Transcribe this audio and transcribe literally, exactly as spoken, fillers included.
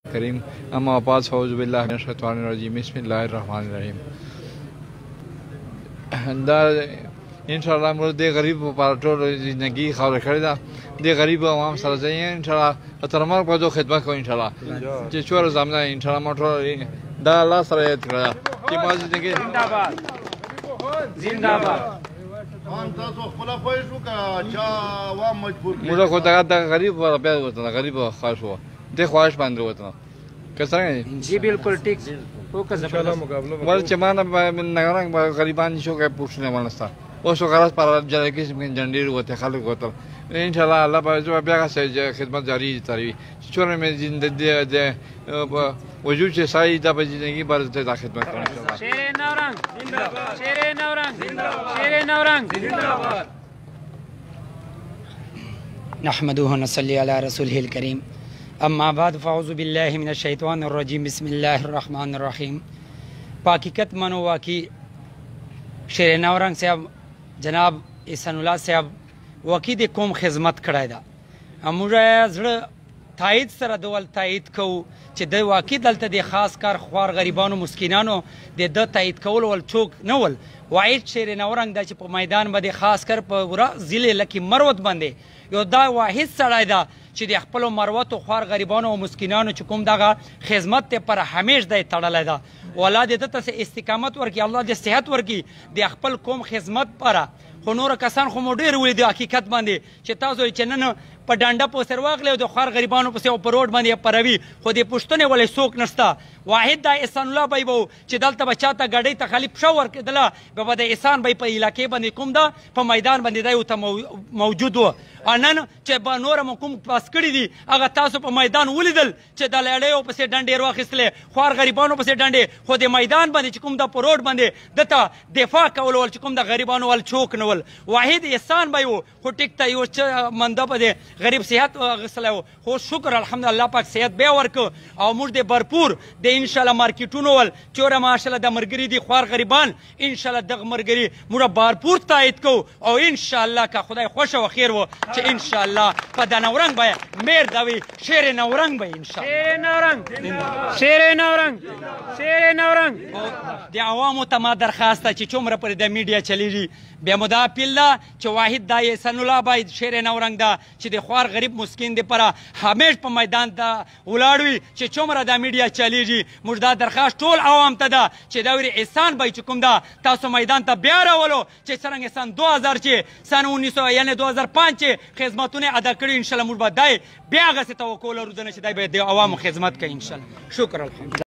کریم اما بعد اعوذ باللہ من الشیطان الرجیم بسم اللہ الرحمن الرحیم. دا انشاءاللہ موږ د غریب په ټول زندگی خاوره کړې ده د غریب عوام سره ځای انشاءالله تر مرګ پورې خدمت کوو انشاءالله چې څومره زمانه انشاءالله موږ ټول دا الله سره یاد کړه چې ما زندگی زنده‌باد زنده‌باد تاسو خپل پوه شو که چا عوام مجبور کړي موږ خو دغه د غریب بیا وطن غریب خواهش وو د خواهش باندې وطن که څنګه جی بالکل ټیک فوکس ول چې ما نه نګرنګ غریبان شو کې پوښتنه ونستا اوس غرض پر جره کې څنګه جنډیر وته خلک وته ان شاء الله الله به جو بیا خدمت جاری تروي چوره مې زندگی د وجود چې سای د زندگی بر ته خدمت کوم ان شاء الله. شیر نورنگ زنده‌باد شیر نورنگ زنده‌باد شیر نورنگ زنده‌باد. نحمده ونصلي على رسوله الكريم اما بعد فاعوذ بالله من الشیطان الرجیم بسم الله الرحمن الرحیم. پاکیکت منو واقعی شیر نورنگ صاحب جناب احسان الله صاحب واقعی د کوم خدمت کړی ده موږ زړه تایید سره دول تایید کوو چې د واقعي دلته د خاص کار خوار غریبانو مسکینانو د د تایید کول ول څوک نه ول واحد شیر نورنګ دا چې په میدان باندې خاص کر په ورا ضلع لکی مروت باندې یو دا واحد سړی ده چې د خپل مروت او خوار غریبانو او مسکینانو چې کوم دغه خدمت ته پر همیش د تړلای ده ولا د ته استقامت ورکي الله د صحت ورکي د خپل کوم خدمت پر خو نور کسان خو مو ډېر ولې د حقیقت باندې چې تاسو چې نن په ډانډه په سر واغلی او د خوار غریبانو پسې او په روډ باندې پروي خو د پوښتنې ولې څوک نشته واحد دا احسان الله بی به چې دلته به چاته ګاډۍ ته خالي پښه ورکېدله به به د احسان بی په علاقې باندې کوم ده په میدان باندې دی ورته موجود و نن چې به نور مو کوم پاس کړي دي هغه تاسو په میدان ولیدل چې د لړیو پسې ډنډې واخیستلې خوار غریبانو پسې ډنډې خو د میدان باندې چې کوم ده په روډ باندې دته دفاع کول ول چې کوم د غریبانو ول څوک نه ول واحد احسان بی و خو ټیک ته یو منده به د غریب صحت غسلی و خو شکر الحمدلله پاک صحت بیا ورکو او موږ د برپور د انشاءالله مارکیټونو ول چوره ماشاءالله د مرګري دي خوار غریبان انشاءالله دغه مرګري موږ بارپور تایید کو او انشاءالله که خدای خوښه و خیر و چې انشاءالله په د نورنګ به میر دوي شیر نورنګ به انشاءالله شیر نورنگ شیر نورنگ شیر نورنگ. د عوامو ته ما درخواست ده چې څومره پرې د میډیا چلیږي بیا مو دا اپیل ده چې واحد دا احسان الله باید شیر نورنګ ده چې د خوار غریب مسکین دپاره همیش په میدان ته ولاړ وي چې څومره دا میډیا چلیږي موږ دا درخواست ټول عوام ته ده چې دا ویرې احسان به چې کوم ده تاسو میدان ته بیا راولو چې څرنګه سن دو هزار چې سن انیس سو یعنې دو هزار پنځ چې خدمتونه ادا کړي انشاءالله موږ به دی بیا هغسې توکل لرو ځنه چې دی به د عوامو خدمت کوي انشاءالله. شکر الحمدلله.